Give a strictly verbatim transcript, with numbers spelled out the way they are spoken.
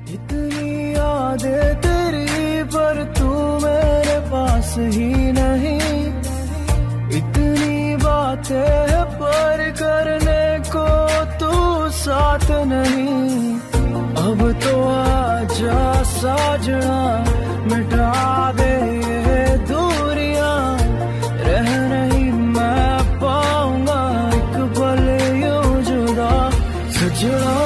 इतनी यादें तेरी पर तू मेरे पास ही नहीं, इतनी बातें है पर करने को तू साथ नहीं। अब तो आजा साजना मिटा दे ये दूरियां, रह नहीं मैं पाऊंगा एक पल यूं जुदा। सजना